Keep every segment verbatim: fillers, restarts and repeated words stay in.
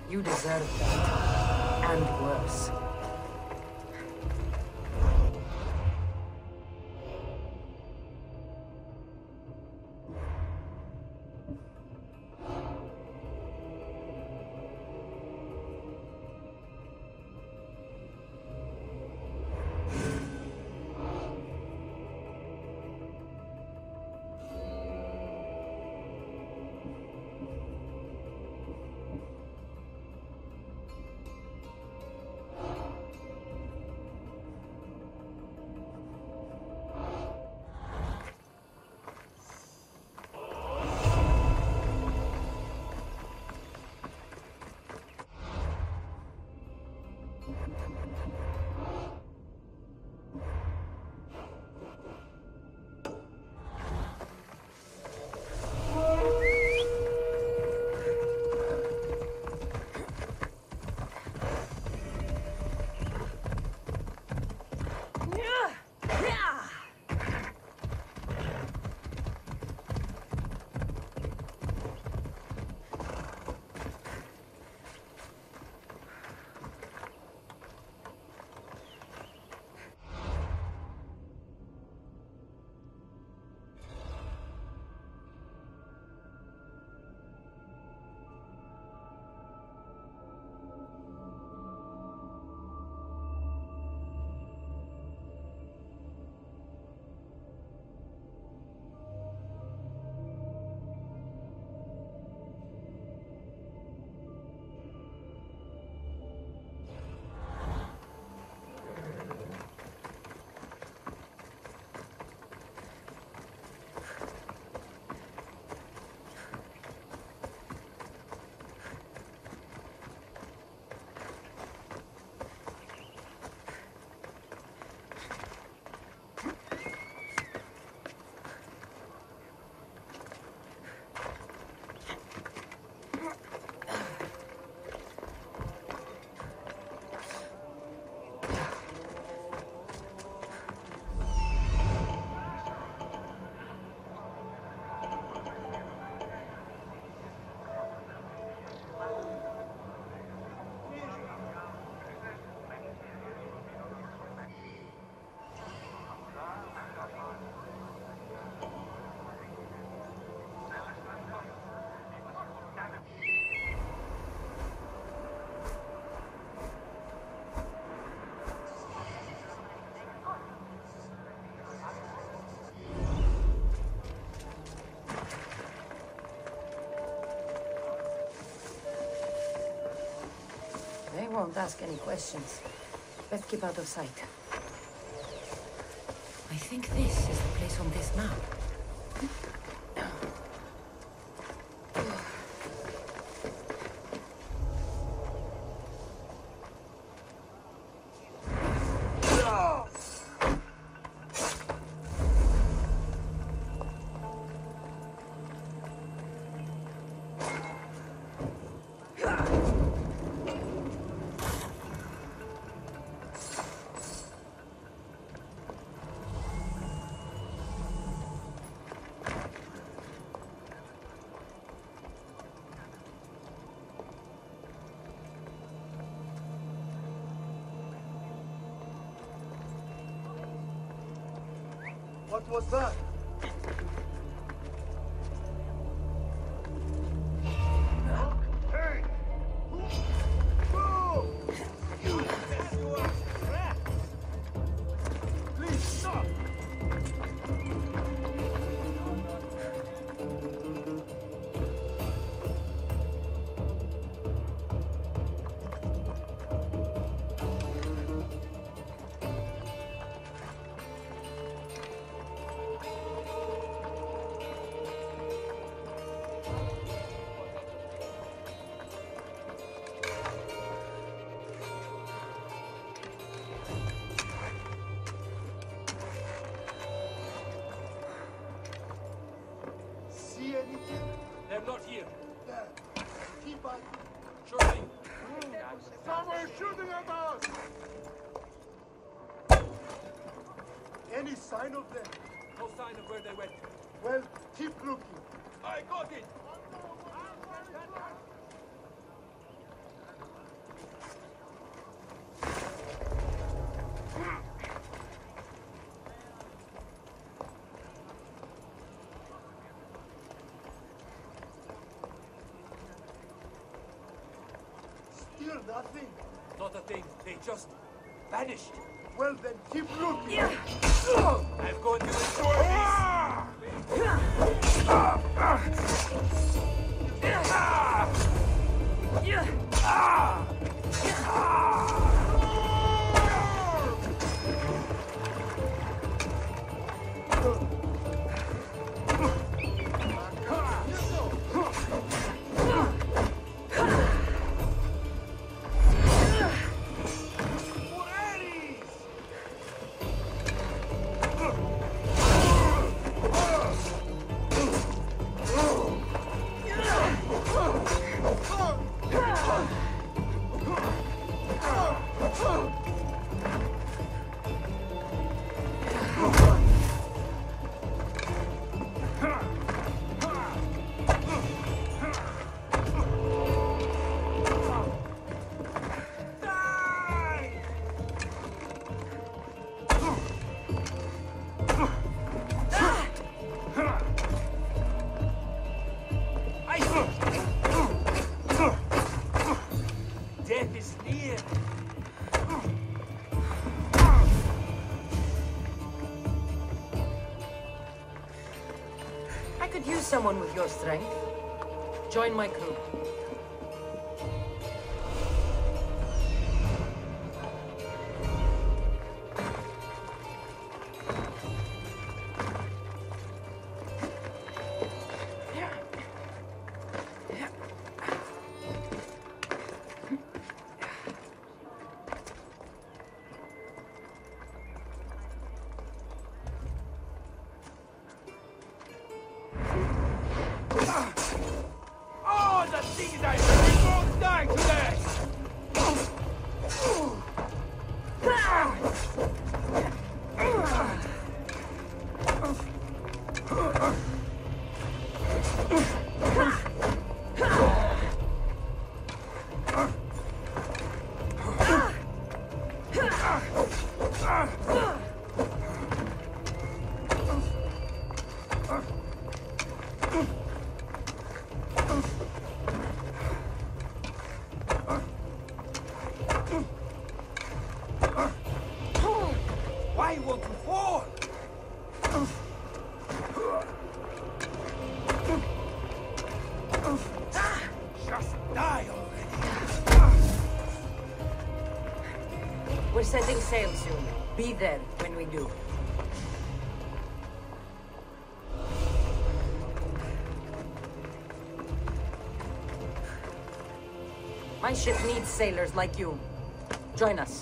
You deserve that. And worse. They won't ask any questions. Let's keep out of sight. I think this is the place on this map. What was that? Hey! Go! Please stop! They're not here. There. Keep on. Sure thing. Someone shooting at us! Any sign of them? No sign of where they went. Well, keep looking. I got it! other things. They just vanished. Well then, keep looking. I'm going to restore Death is near. I could use someone with your strength. Join my crew. Oh, the things I really won't die today! Why won't you fall? Just die already. We're setting sail soon. Be there when we do. My ship needs sailors like you. Join us.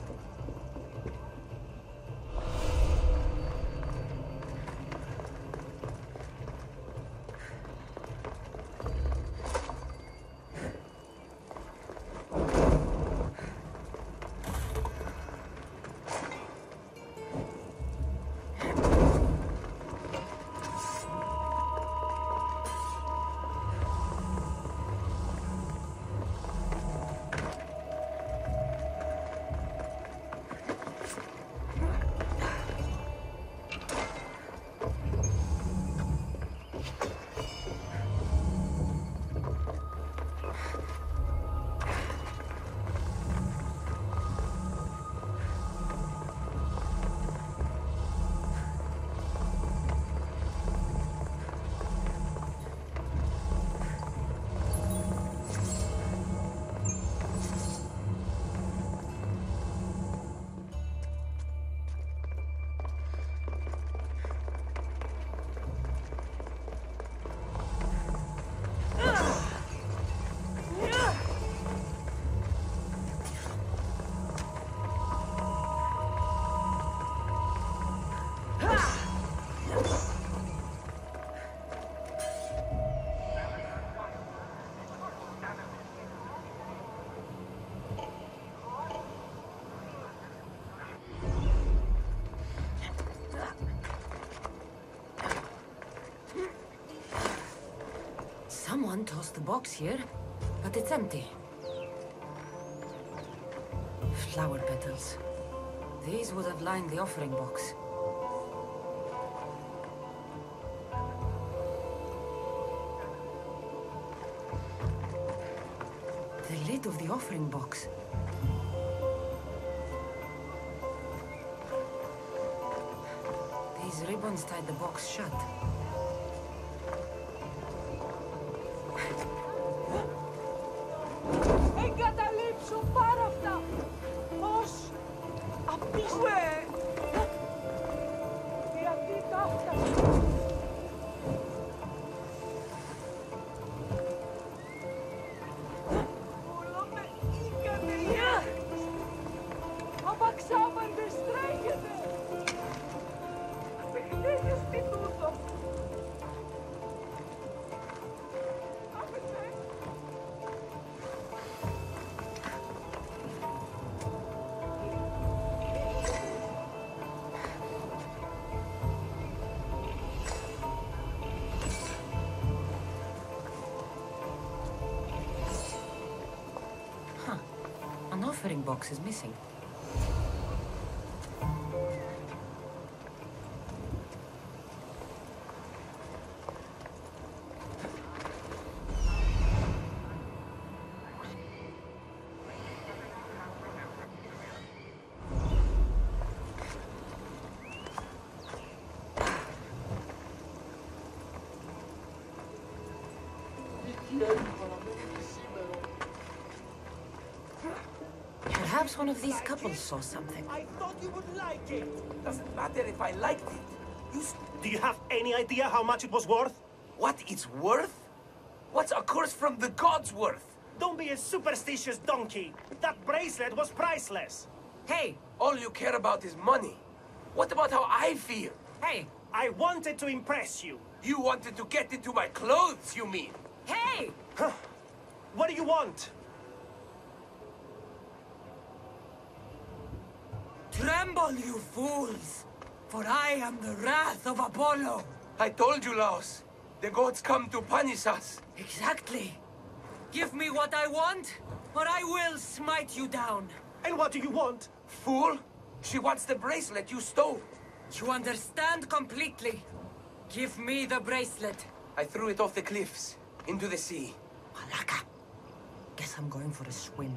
Someone tossed the box here, but it's empty. Flower petals. These would have lined the offering box. The lid of the offering box. These ribbons tied the box shut. Εγκαταλείψου πάρα αυτά! Πώς απίστευτο! Γιατί τα έφτασε! Όλο με ήκατε! Απαξάμαντες τρέχετε! Παιχνίδι στη τούτο! An offering box is missing. Perhaps one of these couples saw something. I thought you would like it. Doesn't matter if I liked it. You s- Do you have any idea how much it was worth? What it's worth? What's a curse from the gods worth? Don't be a superstitious donkey. That bracelet was priceless. Hey! All you care about is money. What about how I feel? Hey! I wanted to impress you. You wanted to get into my clothes, you mean? Hey! What do you want? Tremble, you fools! For I am the wrath of Apollo! I told you, Laos. The gods come to punish us. Exactly! Give me what I want, or I will smite you down! And what do you want? Fool! She wants the bracelet you stole. You understand completely. Give me the bracelet. I threw it off the cliffs, into the sea. Malaka. Guess I'm going for a swim.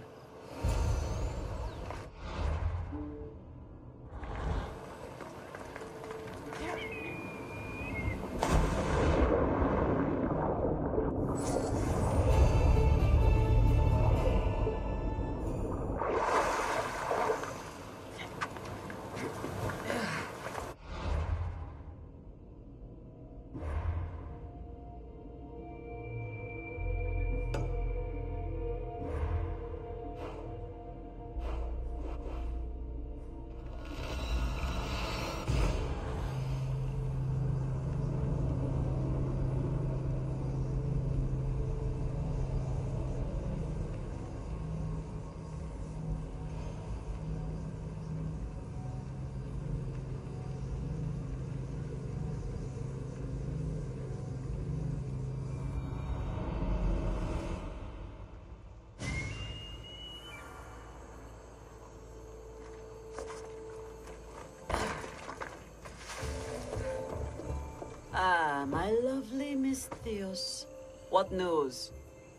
Ah, my lovely Miss Theos. What news?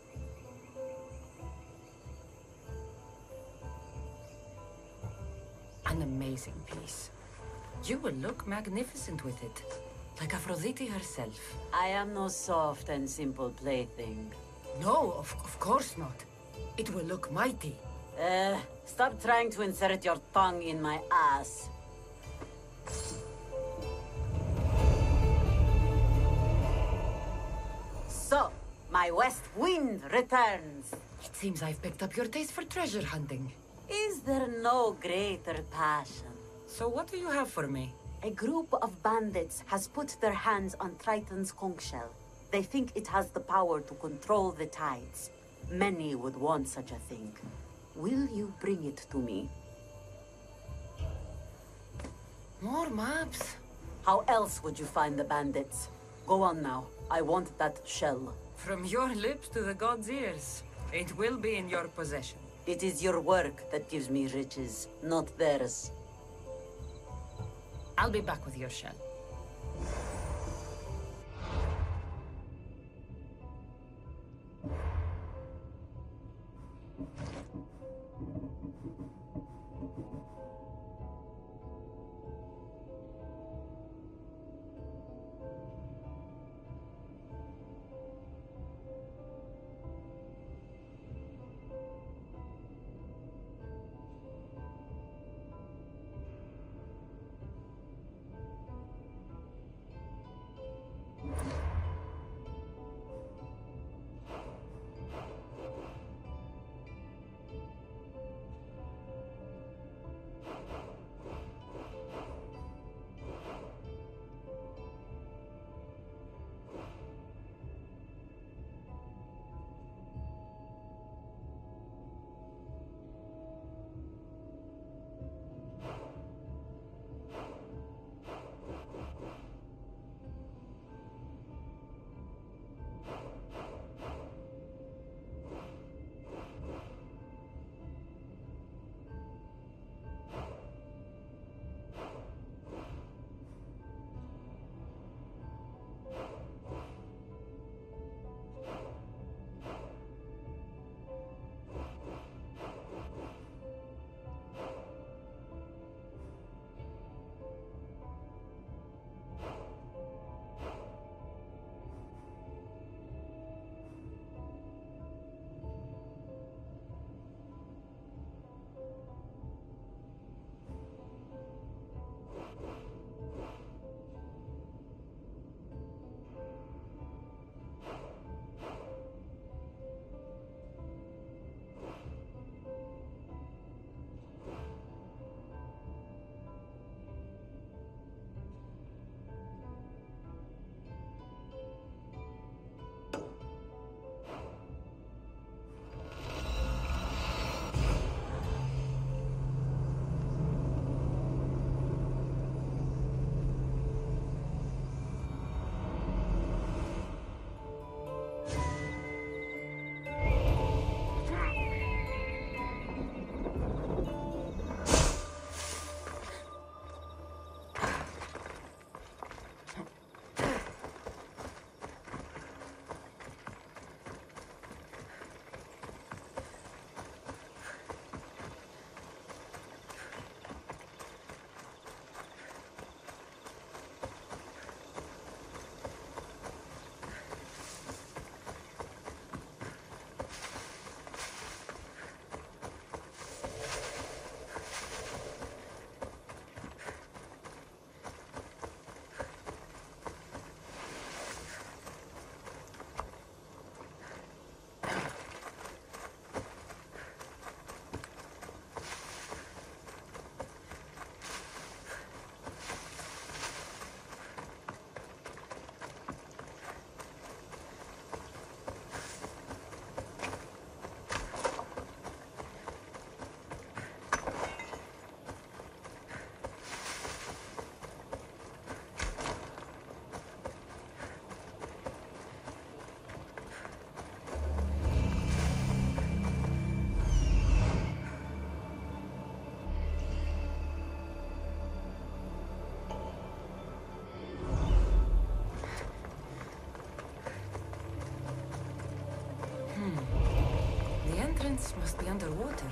An amazing piece. You will look magnificent with it. Like Aphrodite herself. I am no soft and simple plaything. No, of, of course not. It will look mighty. Uh, stop trying to insert your tongue in my ass. So, my west wind returns. It seems I've picked up your taste for treasure hunting. Is there no greater passion? So what do you have for me? A group of bandits has put their hands on Triton's conch shell. They think it has the power to control the tides. Many would want such a thing. Will you bring it to me? More maps? How else would you find the bandits? Go on now. I want that shell. From your lips to the god's ears. It will be in your possession. It is your work that gives me riches, not theirs. I'll be back with your shell. vents must be underwater.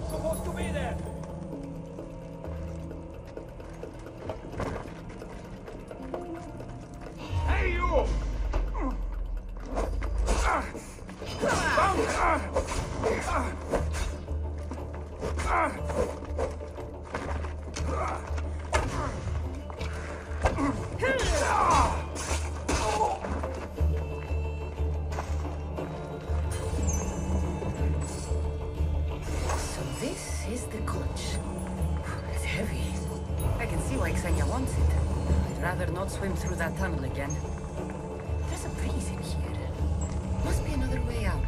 supposed to be there! Hey, you! So this is the conch. It's heavy. I can see why Xenia wants it. I'd rather not swim through that tunnel again. There's a breeze in here. Must be another way out.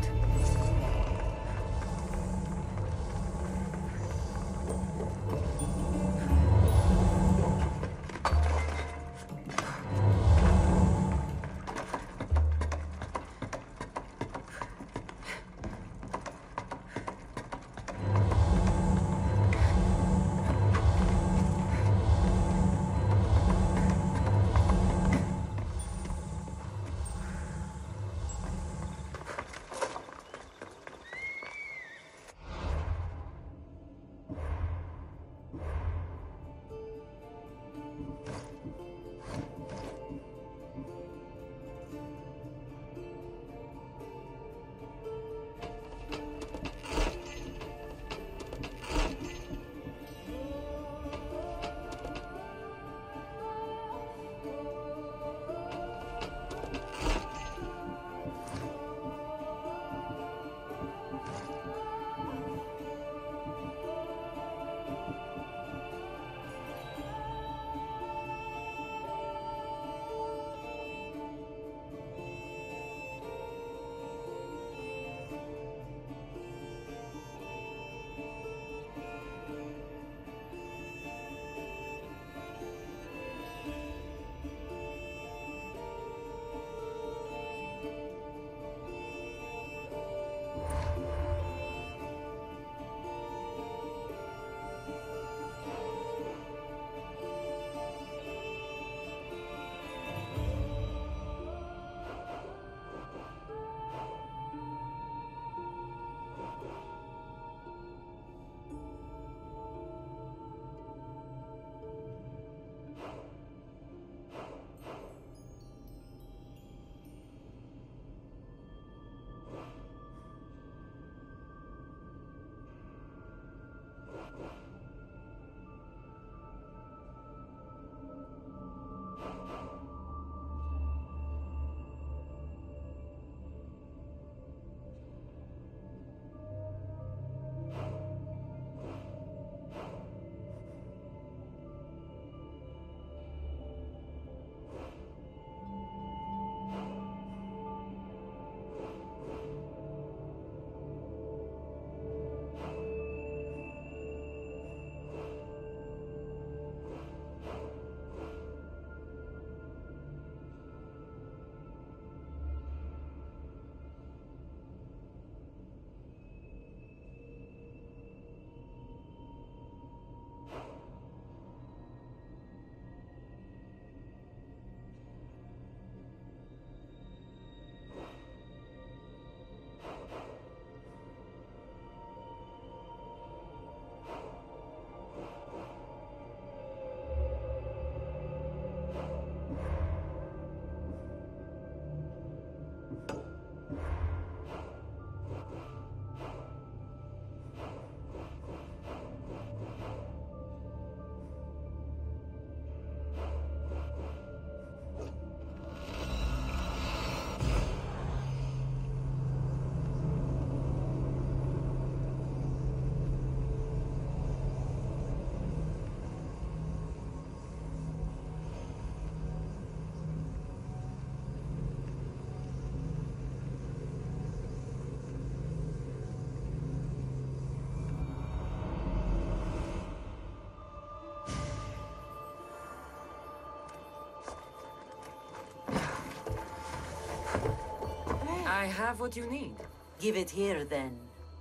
I have what you need. Give it here, then.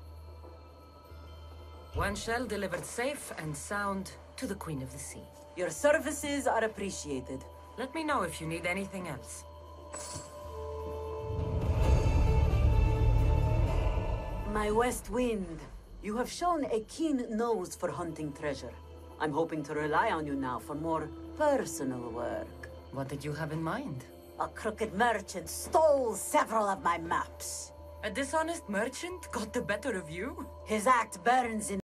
One shell delivered safe and sound to the Queen of the Sea. Your services are appreciated. Let me know if you need anything else. My west wind. You have shown a keen nose for hunting treasure. I'm hoping to rely on you now for more personal work. What did you have in mind? A crooked merchant stole several of my maps. A dishonest merchant got the better of you? His act burns in